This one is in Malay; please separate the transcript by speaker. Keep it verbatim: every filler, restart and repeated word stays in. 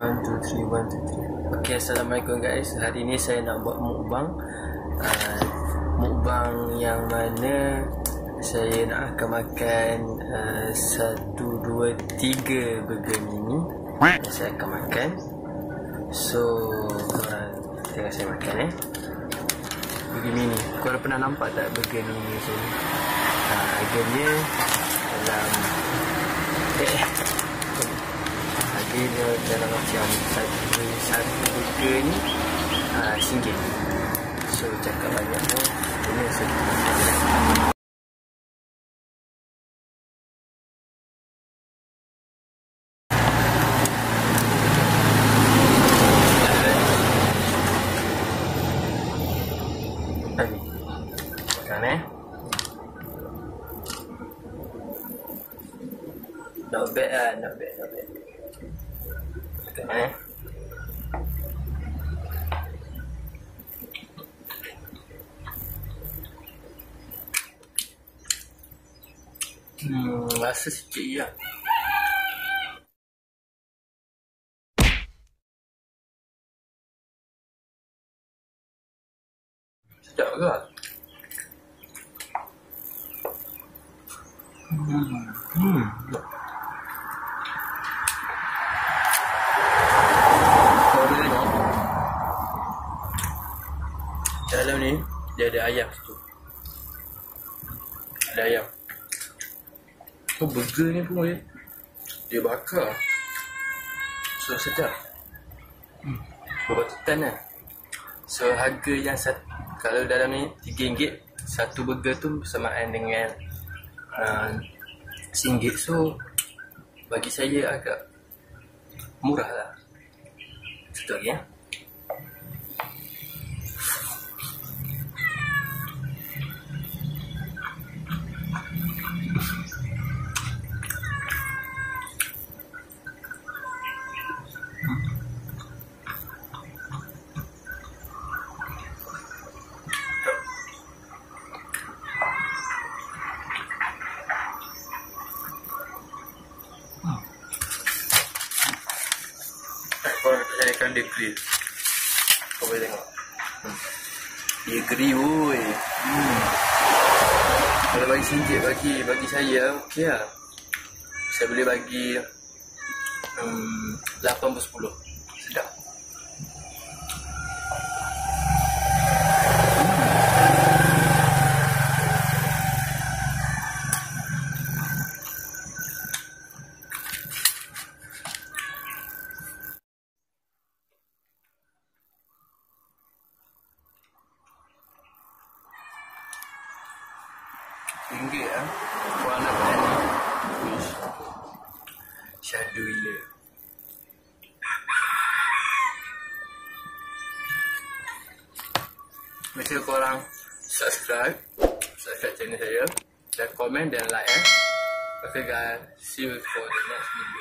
Speaker 1: One, two, three, one, two, three. Okay, Assalamualaikum guys. Hari ni saya nak buat mukbang. uh, Mukbang yang mana saya nak akan makan uh, satu, dua, tiga burger mini. Saya akan makan. So, korang tengok saya makan eh. Burger mini. Korang pernah nampak tak burger mini tu? uh, Harganya dalam Eh Harganya dalam macam satu, satu burger ni uh, singgit. So cakap banyak pun ini sedikit. Makan eh. Not bad lah, not bad, not bad. Makan eh. Hmm, rasa sikit je lah. Sedap ke? Hmm, hmm. Dalam ni dia ada ayam situ. Ada ayam. Oh, burger ni pun dia, dia bakar. So sedap. Hmm. Berbatutan lah. So harga yang satu, kalau dalam ni tiga ringgit, satu burger tu bersamaan dengan uh, singgit. So bagi saya agak murah lah. Satu lagi ya. Korang saya akan dia grill. Kau boleh tengok. hmm. Dia grill woi. hmm. Kalau bagi singgit bagi bagi saya okey lah. Saya boleh bagi um, lapan per sepuluh. Sedap. Ringgit lah. Korang nak makan ni. Wish. Syadu gila. Make sure korang subscribe. Subscribe channel saya. Dan komen dan like eh. Okay guys. See you for the next video.